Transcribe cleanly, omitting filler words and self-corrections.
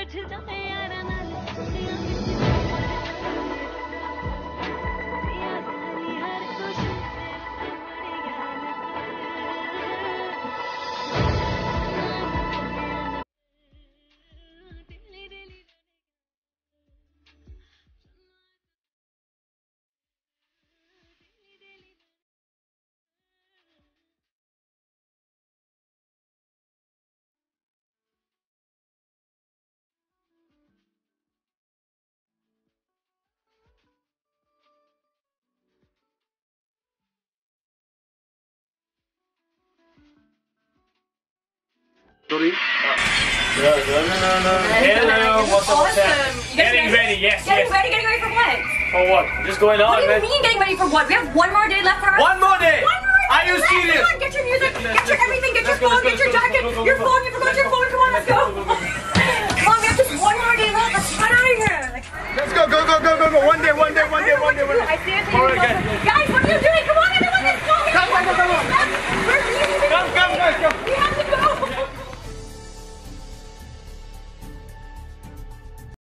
Sorry. Hello, what's up? Awesome. Getting ready, yes. Getting ready for what? For what? Just going on, What do man. you mean getting ready for what? We have one more day left for us. One more day! One more day Are you left. serious? Come on, get your music, get your everything, get your Let's go, phone, let's get your go, jacket, let's go, your let's go. phone, you forgot your phone, come on, let's go. Come on, we have just one more day left, let's get out of here. Let's go. One day. I see it. Alright, guys. Yeah,